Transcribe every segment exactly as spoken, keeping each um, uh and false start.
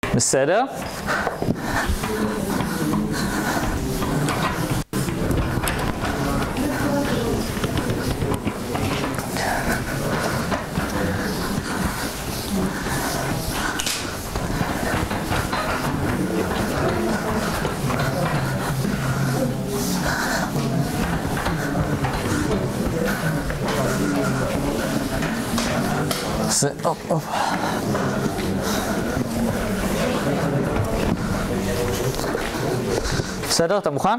בסדר? זה, אופ, אופ. בסדר, אתה מוכן?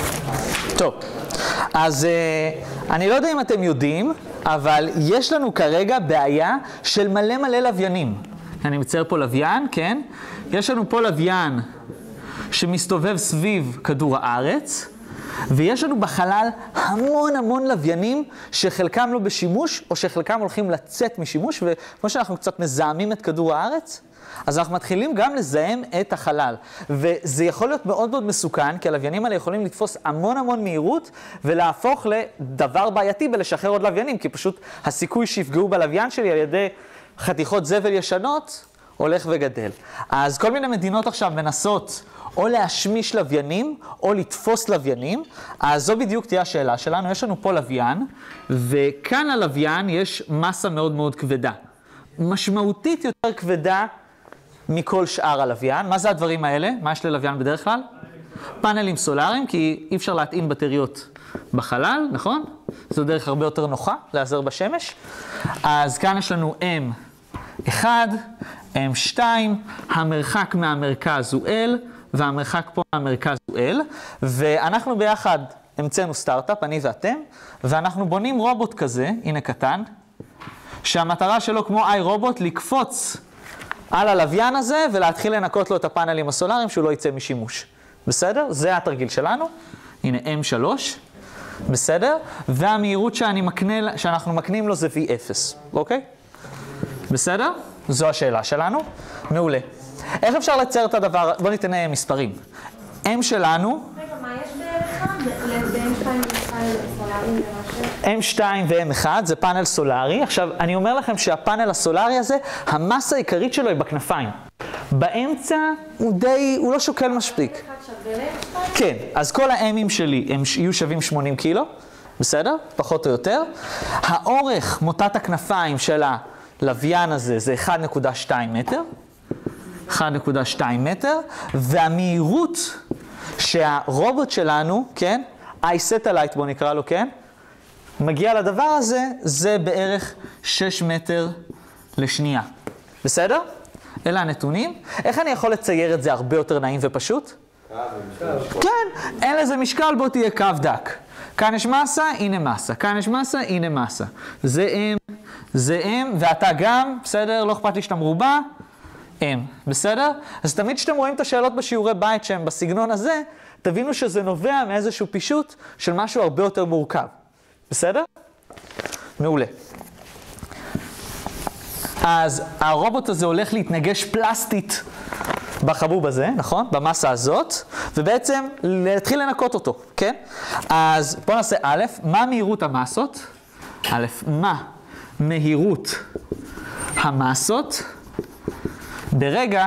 טוב, אז uh, אני לא יודע אם אתם יודעים, אבל יש לנו כרגע בעיה של מלא מלא לוויינים. אני מצייר פה לוויין, כן? יש לנו פה לוויין שמסתובב סביב כדור הארץ, ויש לנו בחלל המון המון לוויינים שחלקם לא בשימוש, או שחלקם הולכים לצאת משימוש, וכמו שאנחנו קצת מזהמים את כדור הארץ, אז אנחנו מתחילים גם לזהם את החלל. וזה יכול להיות מאוד מאוד מסוכן, כי הלוויינים האלה יכולים לתפוס המון המון מהירות, ולהפוך לדבר בעייתי בלשחרר עוד לוויינים, כי פשוט הסיכוי שיפגעו בלוויין שלי על ידי חתיכות זבל ישנות, הולך וגדל. אז כל מיני מדינות עכשיו מנסות או להשמיש לוויינים, או לתפוס לוויינים. אז זו בדיוק תהיה השאלה שלנו. יש לנו פה לוויין, וכאן ללוויין יש מסה מאוד מאוד כבדה. משמעותית יותר כבדה מכל שאר הלוויין. מה זה הדברים האלה? מה יש ללוויין בדרך כלל? פאנלים סולאריים, כי אי אפשר להטעין בטריות בחלל, נכון? זו דרך הרבה יותר נוחה להיעזר בשמש. אז כאן יש לנו אם אחד, אם שתיים, המרחק מהמרכז הוא L, והמרחק פה מהמרכז הוא L, ואנחנו ביחד המצאנו סטארט-אפ, אני ואתם, ואנחנו בונים רובוט כזה, הנה קטן, שהמטרה שלו כמו איי רובוט לקפוץ על הלוויין הזה ולהתחיל לנקות לו את הפאנלים הסולאריים שהוא לא יצא משימוש. בסדר? זה התרגיל שלנו. הנה אם שלוש. בסדר? והמהירות שאני מקנה, שאנחנו מקנים לו זה וי אפס. אוקיי? בסדר? זו השאלה שלנו. מעולה. איך אפשר לצייר את הדבר? בוא ניתן מספרים. M שלנו... רגע, מה יש ב-אם שתיים ו-אם אחד? אם שתיים ו-אם אחד זה פאנל סולארי. עכשיו, אני אומר לכם שהפאנל הסולארי הזה, המסה העיקרית שלו היא בכנפיים. באמצע הוא די, הוא לא שוקל מספיק. כן, אז כל ה-M'ים שלי הם יהיו שווים שמונים קילו. בסדר? פחות או יותר. האורך מוטת הכנפיים של הלוויין הזה זה אחת נקודה שתיים מטר. אחת נקודה שתיים מטר, והמהירות שהרובוט שלנו, כן, iSatellite בוא נקרא לו, כן, מגיע לדבר הזה, זה בערך שש מטר לשנייה. בסדר? אלה הנתונים. איך אני יכול לצייר את זה הרבה יותר נעים ופשוט? כן, אין לזה משקל, בוא תהיה קו דק. כאן יש מסה, הנה מסה. כאן יש מסה, הנה מסה. זה M, זה M, ואתה גם, בסדר? לא אכפת לי שאתה מרובע. M, בסדר? אז תמיד שאתם רואים את השאלות בשיעורי בית שהם בסגנון הזה, תבינו שזה נובע מאיזשהו פישוט של משהו הרבה יותר מורכב. בסדר? מעולה. אז הרובוט הזה הולך להתנגש פלסטית בחבוב הזה, נכון? במסה הזאת, ובעצם להתחיל לנקות אותו, כן? אז בוא נעשה א', מה מהירות המסות? א', מה מהירות המסות ברגע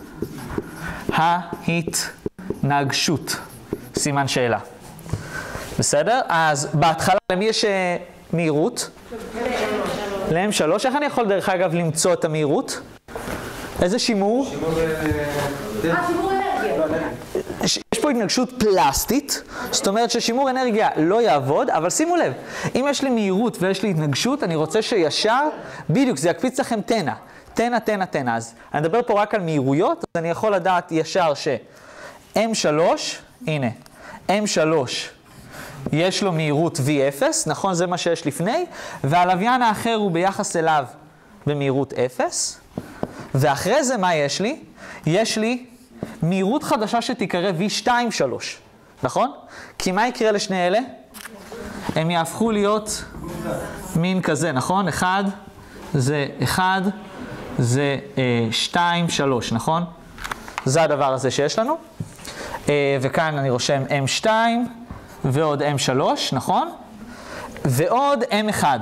ההתנגשות? סימן שאלה. בסדר? אז בהתחלה למי יש מהירות? ל-אם שלוש. איך אני יכול דרך אגב למצוא את המהירות? איזה שימור? שימור אנרגיה. יש פה התנגשות פלסטית, זאת אומרת ששימור אנרגיה לא יעבוד, אבל שימו לב, אם יש לי מהירות ויש לי התנגשות, אני רוצה שישר, בדיוק, זה יקפיץ לכם תנה. תנה, תנה, תנה. אז אני מדבר פה רק על מהירויות, אז אני יכול לדעת ישר ש-אם שלוש, הנה, אם שלוש, יש לו מהירות וי אפס, נכון? זה מה שיש לפני, והלוויין האחר הוא ביחס אליו במהירות אפס, ואחרי זה מה יש לי? יש לי מהירות חדשה שתיקרא וי שתיים שלוש, נכון? כי מה יקרה לשני אלה? הם יהפכו להיות מין כזה, נכון? אחד, זה אחד, זה אה, שתיים, שלוש, נכון? זה הדבר הזה שיש לנו. אה, וכאן אני רושם אם שתיים, ועוד אם שלוש, נכון? ועוד אם אחד.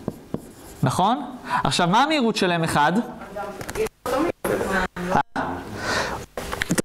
נכון? עכשיו, מה המהירות של אם אחד?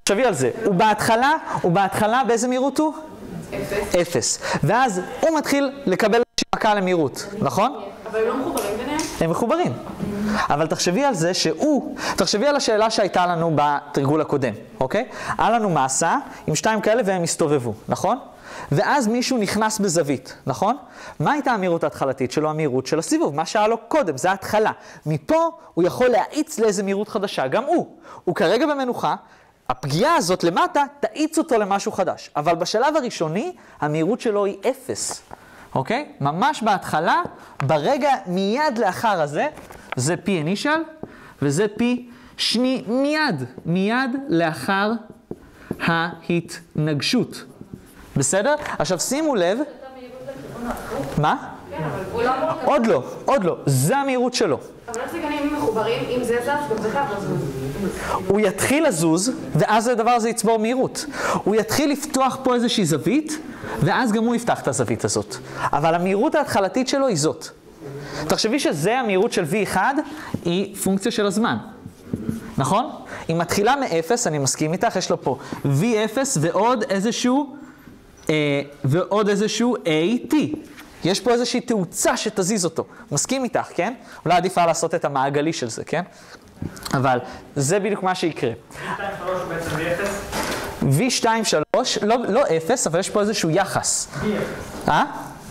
תחשבי על זה, הוא בהתחלה, הוא בהתחלה באיזה מהירות הוא? אפס. אפס. ואז הוא מתחיל לקבל מכה למהירות, נכון? אבל הם לא מחוברים ביניהם? הם מחוברים. אבל תחשבי על זה שהוא, תחשבי על השאלה שהייתה לנו בתרגול הקודם, אוקיי? היה לנו מסה עם שתיים כאלה והם הסתובבו, נכון? ואז מישהו נכנס בזווית, נכון? מה הייתה המהירות ההתחלתית שלו? המהירות של הסיבוב, מה שהיה לו קודם, זה ההתחלה. מפה הוא יכול להאיץ לאיזה מהירות חדשה, גם הוא. הוא כרגע במנוחה, הפגיעה הזאת למטה תאיץ אותו למשהו חדש. אבל בשלב הראשוני, המהירות שלו היא אפס. אוקיי? ממש בהתחלה, ברגע מיד לאחר הזה, זה P initial, וזה P שני מיד, מיד לאחר ההתנגשות. בסדר? עכשיו שימו לב. מה? עוד לא, עוד לא. זה המהירות שלו. אבל איך זה גנים מחוברים? אם זה זז, גם זה חייב לזוז. הוא יתחיל לזוז, ואז הדבר הזה יצבור מהירות. הוא יתחיל לפתוח פה איזושהי זווית, ואז גם הוא יפתח את הזווית הזאת. אבל המהירות ההתחלתית שלו היא זאת. תחשבי שזה המהירות של וי אחד, היא פונקציה של הזמן. נכון? היא מתחילה מ-אפס, אני מסכים איתך, יש לו פה וי אפס ועוד איזשהו, אה, ועוד איזשהו איי טי. יש פה איזושהי תאוצה שתזיז אותו. מסכים איתך, כן? אולי עדיף היה לעשות את המעגלי של זה, כן? אבל זה בדיוק מה שיקרה. וי שתיים שלוש, לא, לא אפס, אבל יש פה איזשהו יחס. אה?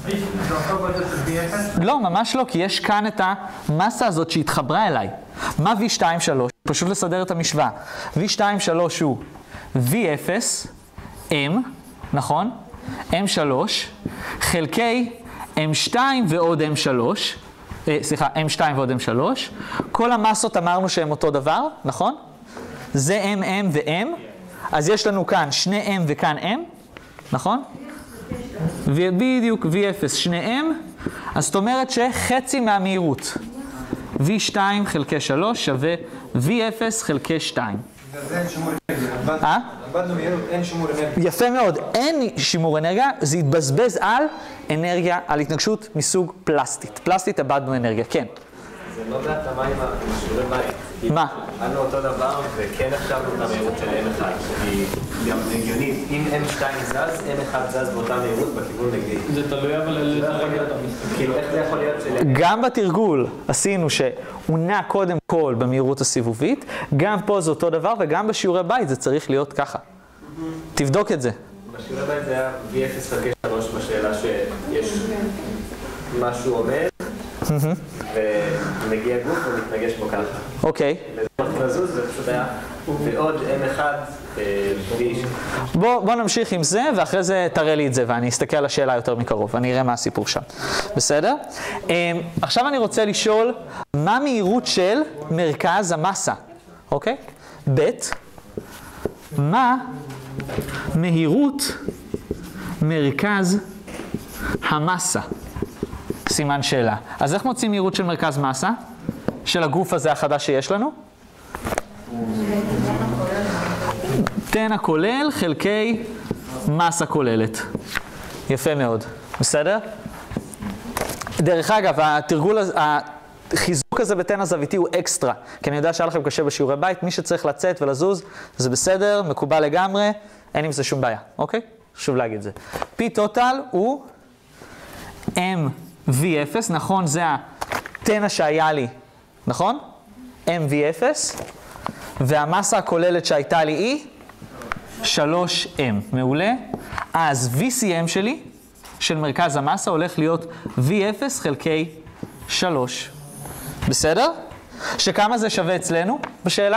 לא, ממש לא, כי יש כאן את המסה הזאת שהתחברה אליי. מה וי שתיים שלוש? פשוט לסדר את המשוואה. וי שתיים שלוש הוא וי אפס, M, נכון? אם שלוש, חלקי אם שתיים ועוד אם שלוש, אה, סליחה, אם שתיים ועוד אם שלוש. כל המסות אמרנו שהן אותו דבר, נכון? זה M, M ו-M. אז יש לנו כאן שני M וכאן M, נכון? ובדיוק וי אפס שני M, אז זאת אומרת שחצי מהמהירות וי שתיים חלקי שלוש שווה וי אפס חלקי שתיים. זה אין שימור אנרגיה. אה? עבדנו מהירות, אין שימור אנרגיה. יפה מאוד, אין שימור אנרגיה, זה יתבזבז על אנרגיה, על התנגשות מסוג פלסטית. פלסטית עבדנו אנרגיה, כן. זה לא בהתאמה עם השיעורי בית. מה? ענו אותו דבר וכן הכתבנו את המהירות של אם אחד, כי גם הגיונית, אם אם שתיים זז, אם אחד זז באותה מהירות בכיוון נגדי. זה תלוי אבל על כאילו איך זה יכול להיות של... גם בתרגול עשינו שהוא נע קודם כל במהירות הסיבובית, גם פה זה אותו דבר וגם בשיעורי בית זה צריך להיות ככה. תבדוק את זה. בשיעורי בית זה היה וי אפס חלקי שלוש בשאלה שיש משהו עומד ומגיע גוף ומתנגש בו ככה. אוקיי. וזה לזוז זה פשוט היה ועוד אם אחד וי. בוא, בוא נמשיך עם זה ואחרי זה תראה לי את זה ואני אסתכל על השאלה יותר מקרוב, אני אראה מה הסיפור שם. בסדר? עכשיו אני רוצה לשאול מה מהירות של מרכז המסה, אוקיי? ב' מה מהירות מרכז המסה? סימן שאלה. אז איך מוצאים מהירות של מרכז מסה? של הגוף הזה החדש שיש לנו? תן הכולל חלקי מסה כוללת. יפה מאוד. בסדר? דרך אגב, התרגול, החיזוק הזה בתן הזוויתי הוא אקסטרה. כי אני יודע שהיה לכם קשה בשיעורי בית. מי שצריך לצאת ולזוז, זה בסדר, מקובל לגמרי, אין עם זה שום בעיה. אוקיי? חשוב להגיד את זה. P total הוא M וי אפס, נכון? זה התנע שהיה לי, נכון? M וי אפס, והמסה הכוללת שהייתה לי היא שלוש M. מעולה. אז וי סי אם שלי, של מרכז המסה, הולך להיות וי אפס חלקי שלוש. בסדר? שכמה זה שווה אצלנו בשאלה?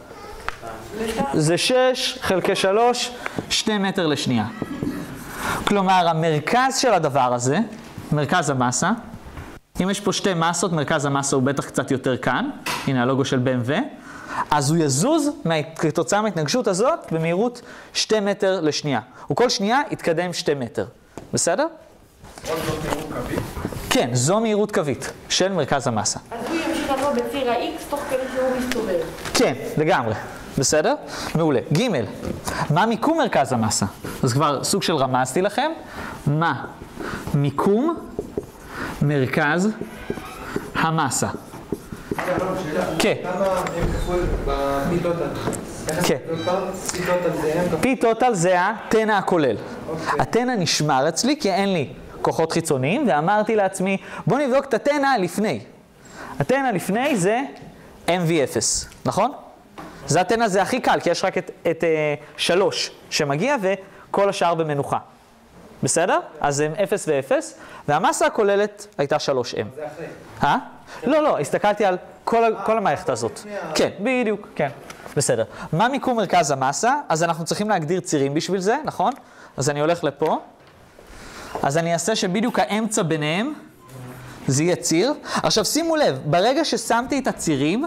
זה שש חלקי שלוש, שני מטר לשנייה. כלומר, המרכז של הדבר הזה, מרכז המסה, אם יש פה שתי מסות, מרכז המסה הוא בטח קצת יותר כאן, הנה הלוגו של בי אם דאבליו, אז הוא יזוז כתוצאה מההתנגשות הזאת במהירות שתי מטר לשנייה. וכל שנייה יתקדם שתי מטר. בסדר? עוד זאת מהירות קווית? כן, זו מהירות קווית של מרכז המסה. אז הוא ימשיך לבוא בציר ה-X תוך כדי שהוא מסתובב. כן, לגמרי. בסדר? מעולה. ג' מה מיקום מרכז המסה? אז כבר סוג של רמזתי לכם. מה מיקום מרכז המסה? כן. כמה הם כפול בפיתות? כן. פי טוטל זה M. פי טוטל זה התנע הכולל. התנע נשמר אצלי כי אין לי כוחות חיצוניים, ואמרתי לעצמי, בוא נבדוק את התנע לפני. התנע לפני זה אם וי אפס, נכון? זה התנע זה הכי קל, כי יש רק את, את uh, שלוש שמגיע וכל השאר במנוחה. בסדר? אז הם אפס ו-אפס, והמסה הכוללת הייתה שלוש אם. זה אחרי. אה? לא, לא, הסתכלתי על כל, כל המערכת הזאת. כן, בדיוק, כן. בסדר. מה מיקום מרכז המסה? אז אנחנו צריכים להגדיר צירים בשביל זה, נכון? אז אני הולך לפה. אז אני אעשה שבדיוק האמצע ביניהם זה יהיה ציר. עכשיו שימו לב, ברגע ששמתי את הצירים,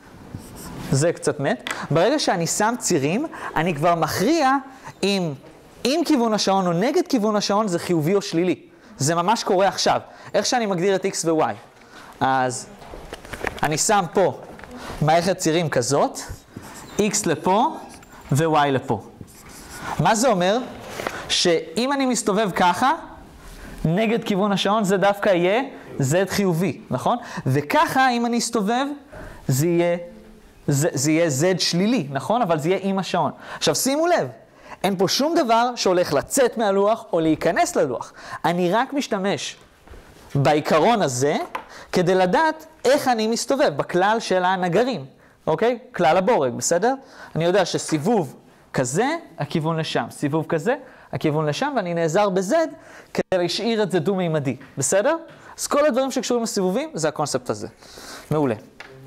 זה קצת מת, ברגע שאני שם צירים, אני כבר מכריע אם עם כיוון השעון או נגד כיוון השעון זה חיובי או שלילי. זה ממש קורה עכשיו. איך שאני מגדיר את X ו-Y. אז אני שם פה מערכת צירים כזאת, X לפה ו-Y לפה. מה זה אומר? שאם אני מסתובב ככה, נגד כיוון השעון זה דווקא יהיה Z חיובי, נכון? וככה אם אני אסתובב, זה יהיה, זה, זה יהיה Z שלילי, נכון? אבל זה יהיה עם השעון. עכשיו שימו לב, אין פה שום דבר שהולך לצאת מהלוח או להיכנס ללוח. אני רק משתמש בעיקרון הזה כדי לדעת איך אני מסתובב בכלל של הנגרים, אוקיי? כלל הבורג, בסדר? אני יודע שסיבוב כזה, הכיוון לשם. סיבוב כזה, הכיוון לשם, ואני נעזר ב-Z כדי להשאיר את זה דו-מימדי, בסדר? אז כל הדברים שקשורים לסיבובים זה הקונספט הזה. מעולה.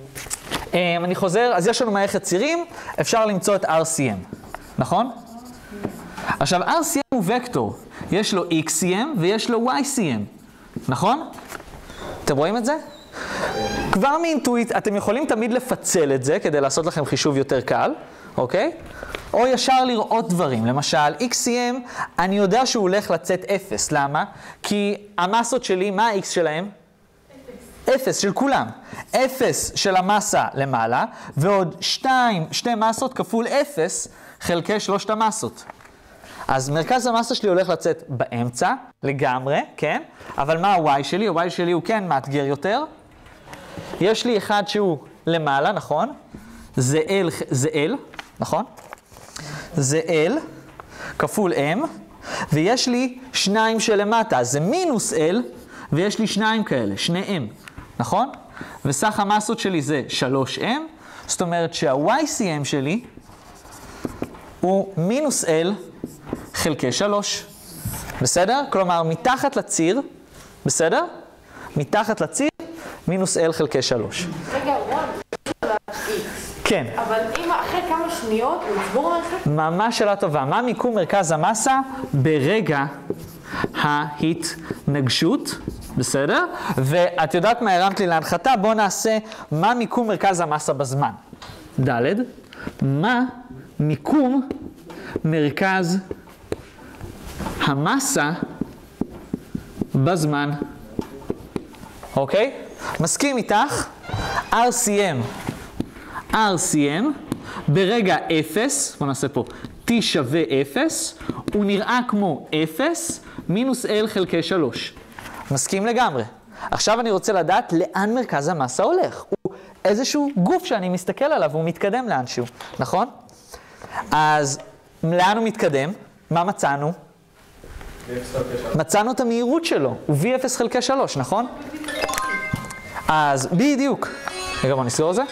אני חוזר, אז יש לנו מערכת צירים, אפשר למצוא את אר סי אם, נכון? עכשיו, אר סי אם הוא וקטור, יש לו אקס סי אם ויש לו וואי סי אם, נכון? אתם רואים את זה? כבר מאינטואיט, אתם יכולים תמיד לפצל את זה כדי לעשות לכם חישוב יותר קל, אוקיי? או ישר לראות דברים, למשל, אקס סי אם, אני יודע שהוא הולך לצאת אפס, למה? כי המסות שלי, מה ה-X שלהם? אפס של כולם. אפס של המסה למעלה, ועוד שתיים, שתי מסות כפול אפס חלקי שלושת המסות. אז מרכז המסה שלי הולך לצאת באמצע, לגמרי, כן? אבל מה ה-Y שלי? ה-Y שלי הוא כן מאתגר יותר. יש לי אחד שהוא למעלה, נכון? זה L, זה L, נכון? זה L כפול M, ויש לי שניים שלמטה, זה מינוס L, ויש לי שניים כאלה, שני M, נכון? וסך המסות שלי זה שלוש אם, זאת אומרת שה-וואי סי אם שלי הוא מינוס L חלקי שלוש. בסדר? כלומר, מתחת לציר, בסדר? מתחת לציר, מינוס L חלקי שלוש. רגע, רון, זה X. כן. אבל אם אחרי כמה שניות הוא יצבור מערכת? ממש שאלה טובה. מה מיקום מרכז המסה ברגע ההתנגשות? בסדר? ואת יודעת מה הרמת לי להנחתה? בואו נעשה מה מיקום מרכז המסה בזמן. ד' מה מיקום מרכז המסה בזמן. אוקיי? מסכים איתך? אר סי אם. אר סי אם ברגע אפס, בוא נעשה פה, T שווה אפס, הוא נראה כמו אפס מינוס L חלקי שלוש. מסכים לגמרי. עכשיו אני רוצה לדעת לאן מרכז המסה הולך. הוא איזשהו גוף שאני מסתכל עליו, הוא מתקדם לאנשהו, נכון? אז לאן הוא מתקדם? מה מצאנו? מצאנו את המהירות שלו, הוא וי אפס חלקי שלוש, נכון? אז בדיוק. רגע, בוא נסגור את זה.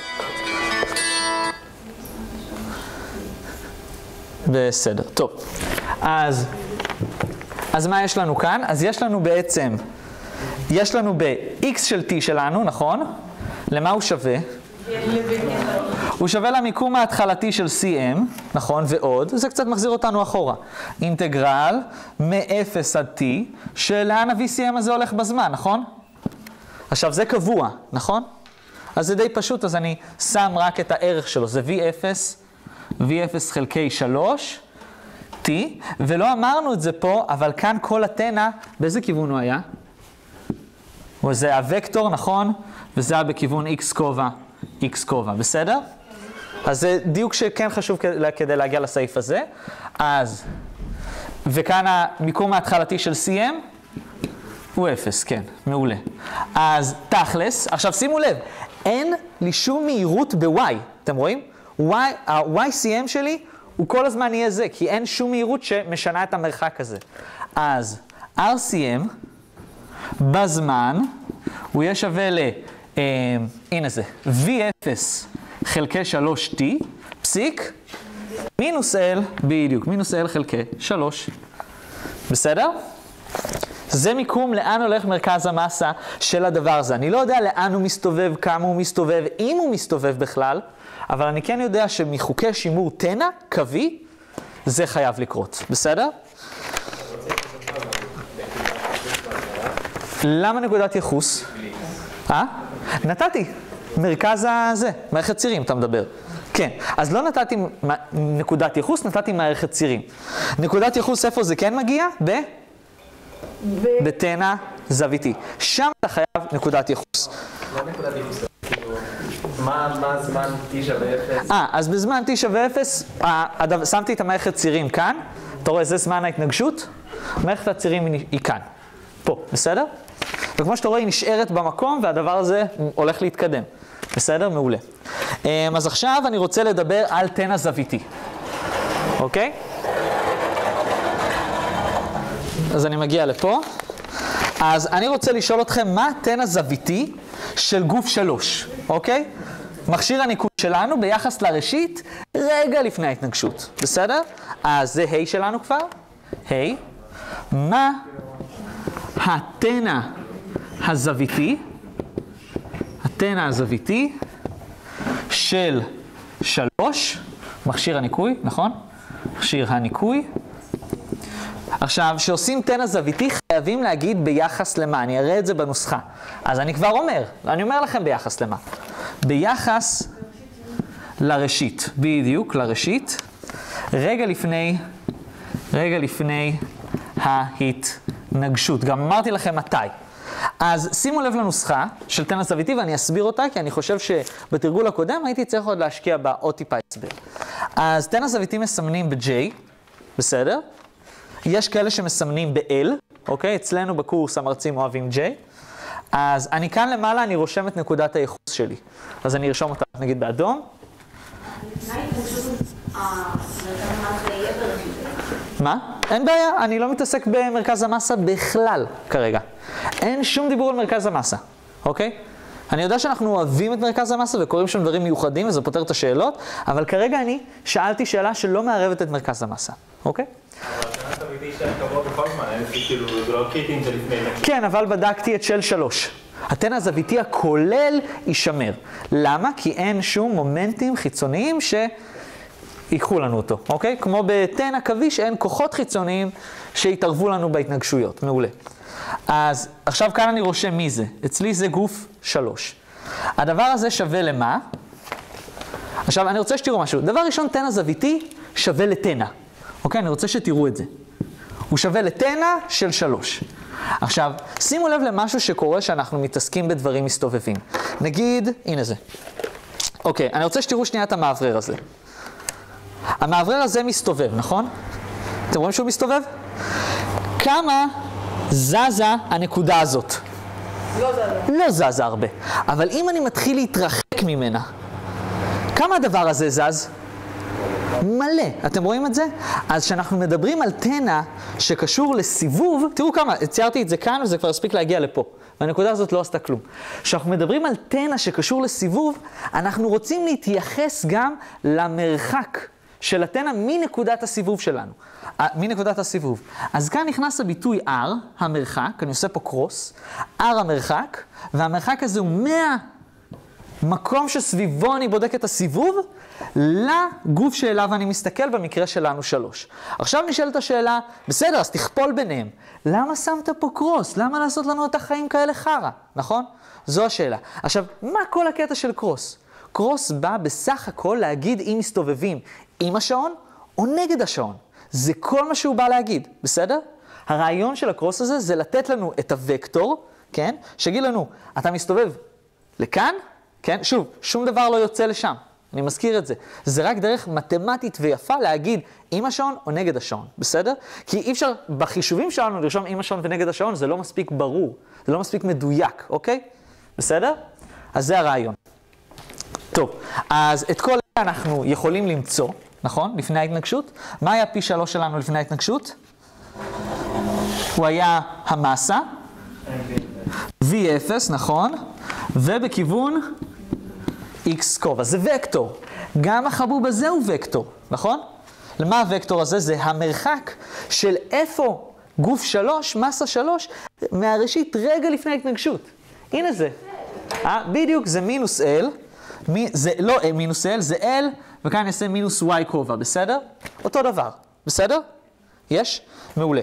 בסדר, טוב. אז, אז מה יש לנו כאן? אז יש לנו בעצם, יש לנו ב-X של T שלנו, נכון? למה הוא שווה? הוא שווה למיקום ההתחלתי של סי אם, נכון? ועוד, זה קצת מחזיר אותנו אחורה. אינטגרל מ-אפס עד T, שלאן ה-וי סי אם הזה הולך בזמן, נכון? עכשיו, זה קבוע, נכון? אז זה די פשוט, אז אני שם רק את הערך שלו, זה וי אפס, וי אפס חלקי שלוש, T, ולא אמרנו את זה פה, אבל כאן כל התנע, באיזה כיוון הוא היה? וזה הוקטור, נכון? וזה היה בכיוון X כובע, X כובע, בסדר? אז זה דיוק שכן חשוב כדי להגיע לסעיף הזה. אז, וכאן המיקום ההתחלתי של סי אם הוא אפס, כן, מעולה. אז תכלס, עכשיו שימו לב, אין לי שום מהירות ב-Y, אתם רואים? ה-וואי סי אם שלי הוא כל הזמן יהיה זה, כי אין שום מהירות שמשנה את המרחק הזה. אז אר סי אם בזמן הוא יהיה שווה ל... אה, הנה זה, וי אפס חלקי שלוש טי, פסיק, מינוס L, בדיוק, מינוס L חלקי שלוש. בסדר? זה מיקום לאן הולך מרכז המסה של הדבר הזה. אני לא יודע לאן הוא מסתובב, כמה הוא מסתובב, אם הוא מסתובב בכלל, אבל אני כן יודע שמחוקי שימור תנע, קווי, זה חייב לקרות. בסדר? למה נקודת יחוס? אה? נתתי. מרכז הזה, מערכת צירים, אתה מדבר. כן, אז לא נתתי נקודת יחוס, נתתי מערכת צירים. נקודת יחוס איפה זה כן מגיע? ב? בתנע זוויתי. שם אתה חייב נקודת יחוס. לא נקודת יחוס, מה הזמן t שווה אפס? אה, אז בזמן t שווה אפס, שמתי את המערכת צירים כאן. אתה רואה, זה זמן ההתנגשות? מערכת הצירים היא כאן. פה, בסדר? וכמו שאתה רואה, היא נשארת במקום, והדבר הזה הולך להתקדם. בסדר? מעולה. אז עכשיו אני רוצה לדבר על תנע זוויתי. אוקיי? אז אני מגיע לפה. אז אני רוצה לשאול אתכם מה תנע זוויתי של גוף שלוש. אוקיי? מכשיר הניקוד שלנו ביחס לראשית רגע לפני ההתנגשות. בסדר? אז זה ה' שלנו כבר. ה'. מה התנע הזוויתי, התנע הזוויתי של שלוש, מכשיר הניקוי, נכון? מכשיר הניקוי. עכשיו, כשעושים תנע זוויתי חייבים להגיד ביחס למה, אני אראה את זה בנוסחה. אז אני כבר אומר, אני אומר לכם ביחס למה. ביחס לראשית, בדיוק, לראשית, רגע לפני, רגע לפני ההתנגשות. גם אמרתי לכם מתי. אז שימו לב לנוסחה של תנע זוויתי ואני אסביר אותה, כי אני חושב שבתרגול הקודם הייתי צריך עוד להשקיע בה עוד טיפה הסבר. אז תנע זוויתי מסמנים ב-J, בסדר? יש כאלה שמסמנים ב-L, אוקיי? אצלנו בקורס המרצים אוהבים J. אז אני כאן למעלה, אני רושם את נקודת הייחוס שלי. אז אני ארשום אותה, נגיד באדום. מה? אין בעיה, אני לא מתעסק במרכז המסה בכלל כרגע. אין שום דיבור על מרכז המסה, אוקיי? אני יודע שאנחנו אוהבים את מרכז המסה וקוראים שם דברים מיוחדים וזה פותר את השאלות, אבל כרגע אני שאלתי שאלה שלא מערבת את מרכז המסה, אוקיי? אבל תנע זוויתי של קבוע בכל זמן, אין כאילו, זה לא קריטי אם זה לפני נקי. כן, אבל בדקתי את של שלוש. התנע הזוויתי הכולל יישמר. למה? כי אין שום מומנטים חיצוניים ש... ייקחו לנו אותו, אוקיי? כמו בתנע קווי שאין כוחות חיצוניים שיתערבו לנו בהתנגשויות. מעולה. אז עכשיו כאן אני רושם מי זה. אצלי זה גוף שלוש. הדבר הזה שווה למה? עכשיו אני רוצה שתראו משהו. דבר ראשון, תנע זוויתי שווה לתנע. אוקיי? אני רוצה שתראו את זה. הוא שווה לתנע של שלוש. עכשיו, שימו לב למשהו שקורה שאנחנו מתעסקים בדברים מסתובבים. נגיד, הנה זה. אוקיי, אני רוצה שתראו שנייה את המעברר הזה. המעברר הזה מסתובב, נכון? אתם רואים שהוא מסתובב? כמה זזה הנקודה הזאת? לא זזה. לא זזה הרבה. אבל אם אני מתחיל להתרחק ממנה, כמה הדבר הזה זז? מלא. אתם רואים את זה? אז כשאנחנו מדברים על תנע שקשור לסיבוב, תראו כמה, ציירתי את זה כאן וזה כבר הספיק להגיע לפה. והנקודה הזאת לא עשתה כלום. כשאנחנו מדברים על תנע שקשור לסיבוב, אנחנו רוצים להתייחס גם למרחק של התנע מנקודת הסיבוב שלנו. מנקודת הסיבוב. אז כאן נכנס הביטוי R, המרחק, אני עושה פה קרוס, R המרחק, והמרחק הזה הוא מהמקום שסביבו אני בודק את הסיבוב, לגוף שאליו אני מסתכל, במקרה שלנו שלוש. עכשיו נשאלת השאלה, בסדר, אז תכפול ביניהם. למה שמת פה קרוס? למה לעשות לנו את החיים כאלה חרה? נכון? זו השאלה. עכשיו, מה כל הקטע של קרוס? קרוס בא בסך הכל להגיד אם מסתובבים עם השעון או נגד השעון. זה כל מה שהוא בא להגיד, בסדר? הרעיון של הקרוס הזה זה לתת לנו את הוקטור, כן? שיגיד לנו, אתה מסתובב לכאן, כן? שוב, שום דבר לא יוצא לשם. אני מזכיר את זה. זה רק דרך מתמטית ויפה להגיד עם השעון או נגד השעון, בסדר? כי אי אפשר בחישובים שלנו לרשום עם השעון ונגד השעון, זה לא מספיק ברור, זה לא מספיק מדויק, אוקיי? בסדר? אז זה הרעיון. טוב, אז את כל אנחנו יכולים למצוא, נכון? לפני ההתנגשות. מה היה פי שלוש שלנו לפני ההתנגשות? הוא היה המסה, וי אפס, נכון? ובכיוון x קובע. זה וקטור. גם החבוב הזה הוא וקטור, נכון? למה הוקטור הזה? זה המרחק של איפה גוף שלוש, מסה שלוש, מהראשית רגע לפני ההתנגשות. הנה זה. אה, בדיוק, זה מינוס L. מי, זה לא מינוס L, זה L, וכאן אני אעשה מינוס Y קובע, בסדר? אותו דבר, בסדר? יש? מעולה.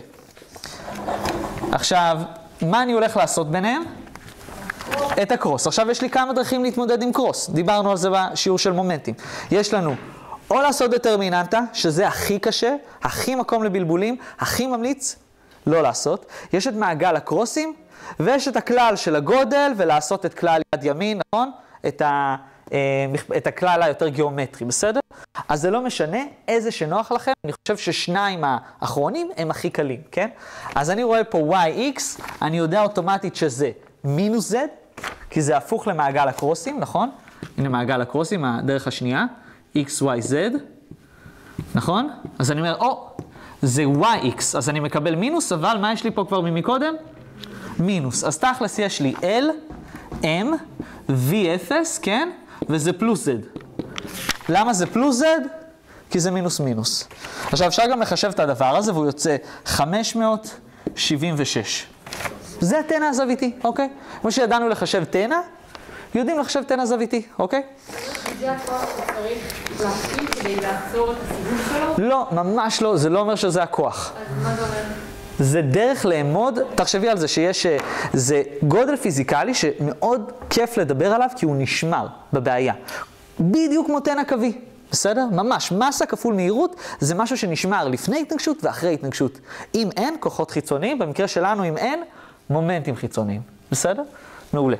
עכשיו, מה אני הולך לעשות ביניהם? את הקרוס. עכשיו יש לי כמה דרכים להתמודד עם קרוס. דיברנו על זה בשיעור של מומנטים. יש לנו או לעשות דטרמיננטה, שזה הכי קשה, הכי מקום לבלבולים, הכי ממליץ לא לעשות. יש את מעגל הקרוסים, ויש את הכלל של הגודל, ולעשות את כלל יד ימין, נכון? את, ה, את הכלל היותר גיאומטרי, בסדר? אז זה לא משנה איזה שנוח לכם. אני חושב ששניים האחרונים הם הכי קלים, כן? אז אני רואה פה y, x, אני יודע אוטומטית שזה מינוס z, כי זה הפוך למעגל הקרוסים, נכון? הנה מעגל הקרוסים, הדרך השנייה, x, y, z, נכון? אז אני אומר, או, זה y, x, אז אני מקבל מינוס, אבל מה יש לי פה כבר ממקודם? מינוס. אז תכלס יש לי L, M, וי אפס, כן? וזה פלוס z. למה זה פלוס z? כי זה מינוס מינוס. עכשיו אפשר גם לחשב את הדבר הזה, והוא יוצא חמש מאות שבעים ושש. זה תנע הזוויתי, אוקיי? כמו שידענו לחשב תנע, יודעים לחשב תנע זוויתי, אוקיי? זה הכוח שצריך להפעיל כדי לעצור את הסיבוב שלו? לא, ממש לא, זה לא אומר שזה הכוח. אז מה זה אומר? זה דרך לאמוד, תחשבי על זה שיש, זה גודל פיזיקלי שמאוד כיף לדבר עליו כי הוא נשמר בבעיה. בדיוק כמו תנע קווי, בסדר? ממש, מסה כפול מהירות זה משהו שנשמר לפני התנגשות ואחרי התנגשות. אם אין כוחות חיצוניים, במקרה שלנו אם אין, מומנטים חיצוניים. בסדר? מעולה.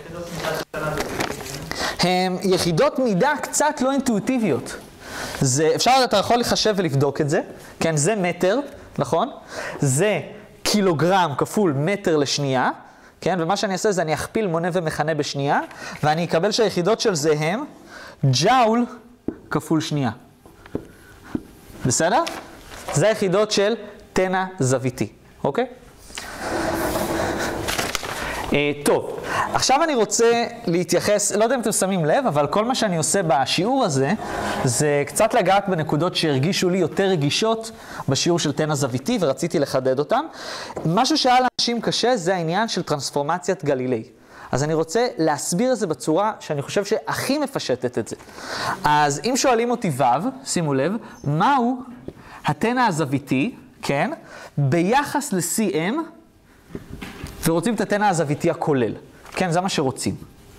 הם יחידות מידה קצת לא אינטואיטיביות. זה, אפשר, אתה יכול לחשב ולבדוק את זה, כן? זה מטר, נכון? זה קילוגרם כפול מטר לשנייה, כן? ומה שאני אעשה זה אני אכפיל מונה ומכנה בשנייה, ואני אקבל שהיחידות של זה הם ג'אול כפול שנייה. בסדר? זה היחידות של תנע זוויתי, אוקיי? טוב, עכשיו אני רוצה להתייחס, לא יודע אם אתם שמים לב, אבל כל מה שאני עושה בשיעור הזה, זה קצת לגעת בנקודות שהרגישו לי יותר רגישות בשיעור של תנע זוויתי, ורציתי לחדד אותם. משהו שהיה לאנשים קשה זה העניין של טרנספורמציית גלילי. אז אני רוצה להסביר את זה בצורה שאני חושב שהכי מפשטת את זה. אז אם שואלים אותי ו', שימו לב, מהו התנע הזוויתי, כן, ביחס ל-סי אם, ורוצים את התנע הזוויתי הכולל. כן, זה מה שרוצים.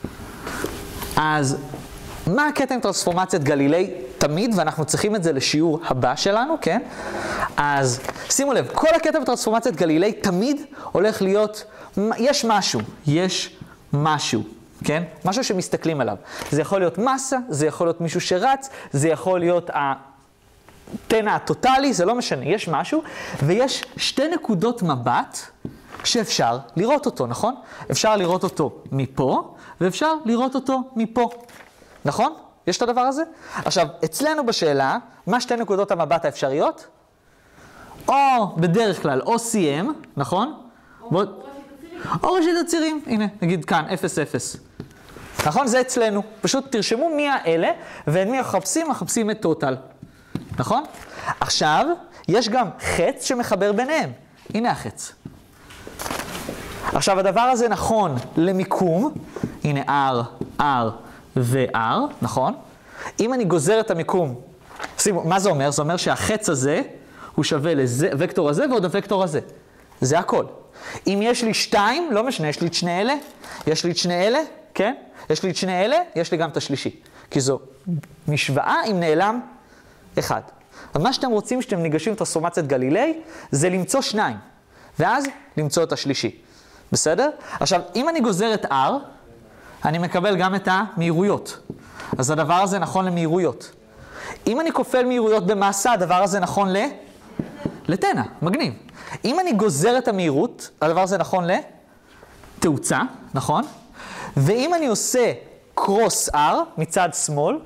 אז מה הקטע עם טרנספורמציית גלילי? תמיד, ואנחנו צריכים את זה לשיעור הבא שלנו, כן? אז שימו לב, כל הקטע בטרנספורמציית גלילי תמיד הולך להיות, יש משהו, יש משהו, כן? משהו שמסתכלים עליו. זה יכול להיות מסה, זה יכול להיות מישהו שרץ, זה יכול להיות התנע הטוטלי, זה לא משנה, יש משהו, ויש שתי נקודות מבט, שאפשר לראות אותו, נכון? אפשר לראות אותו מפה, ואפשר לראות אותו מפה. נכון? יש את הדבר הזה? עכשיו, אצלנו בשאלה, מה שתי נקודות המבט האפשריות? או בדרך כלל, או סי אם, נכון? או בוא... ראשית הצירים. או ראשית הצירים. הנה, נגיד כאן, אפס אפס. נכון? זה אצלנו. פשוט תרשמו מי האלה, ואת מי מחפשים, מחפשים את טוטל. נכון? עכשיו, יש גם חץ שמחבר ביניהם. הנה החץ. עכשיו, הדבר הזה נכון למיקום, הנה R, R ו-R, נכון? אם אני גוזר את המיקום, שימו, מה זה אומר? זה אומר שהחץ הזה הוא שווה לווקטור הזה ועוד הווקטור הזה. זה הכל. אם יש לי שתיים, לא משנה, יש לי את שני אלה, יש לי את שני אלה, כן? יש לי את שני אלה, יש לי גם את השלישי. כי זו משוואה עם נעלם אחד. ומה שאתם רוצים שאתם ניגשים את טרנספורמציית גלילי, זה למצוא שניים, ואז למצוא את השלישי. בסדר? עכשיו, אם אני גוזר את R, אני מקבל גם את המהירויות. אז הדבר הזה נכון למהירויות. אם אני כופל מהירויות במסה, הדבר הזה נכון ל... לתנע, מגניב. אם אני גוזר את המהירות, הדבר הזה נכון לתאוצה, נכון? ואם אני עושה קרוס R מצד שמאל,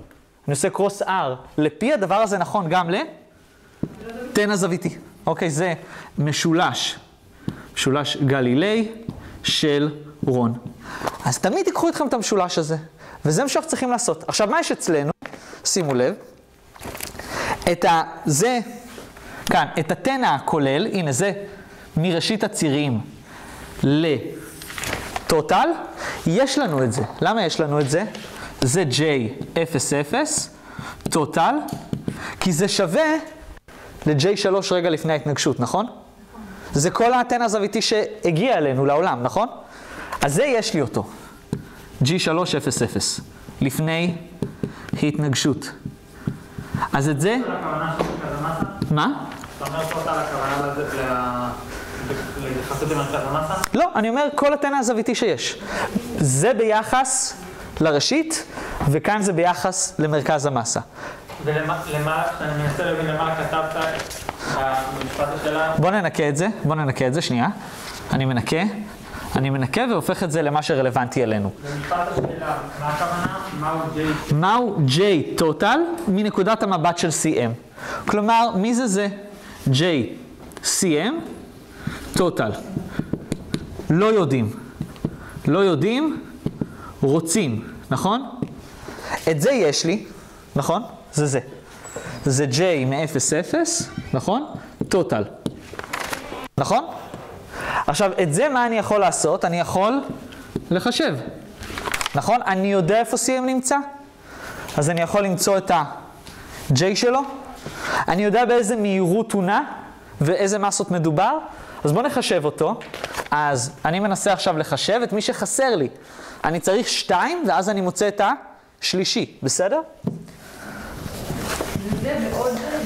אני עושה קרוס R לפי, הדבר הזה נכון גם לתן הזוויתי. אוקיי, זה משולש, משולש גלילי של רון. אז תמיד תיקחו איתכם את המשולש הזה, וזה מה שאנחנו צריכים לעשות. עכשיו, מה יש אצלנו? שימו לב. את ה... זה, כאן, את התן הכולל, הנה זה מראשית הצירים לטוטל, יש לנו את זה. למה יש לנו את זה? זה J אפס אפס, טוטל, כי זה שווה ל-J שלוש רגע לפני ההתנגשות, נכון? זה כל התן הזוויתי שהגיע אלינו לעולם, נכון? אז זה יש לי אותו. G שלוש אפס אפס, לפני התנגשות. אז את זה... מה? אתה אומר טוטל הכוונה להתייחסות למרכז המסה? לא, אני אומר כל התן הזוויתי שיש. זה ביחס לראשית, וכאן זה ביחס למרכז המסה. ולמה, אני מנסה להבין למה כתבת במשפט השאלה? בוא ננקה את זה, בוא ננקה את זה, שנייה. אני מנקה, אני מנקה והופך את זה למה שרלוונטי אלינו. במשפט השאלה, מה הכוונה? מהו J? מהו J טוטל מנקודת המבט של סי אם. כלומר, מי זה זה? J סי אם טוטל. לא יודעים. לא יודעים, רוצים, נכון? את זה יש לי, נכון? זה זה. זה J מ-אפס אפס, נכון? טוטל. נכון? עכשיו, את זה מה אני יכול לעשות? אני יכול לחשב. נכון? אני יודע איפה סי אם נמצא? אז אני יכול למצוא את ה-J שלו. אני יודע באיזה מהירות הוא נע ואיזה מסות מדובר. אז בואו נחשב אותו. אז אני מנסה עכשיו לחשב את מי שחסר לי. אני צריך שתיים, ואז אני מוצא את השלישי. בסדר? זה ועוד...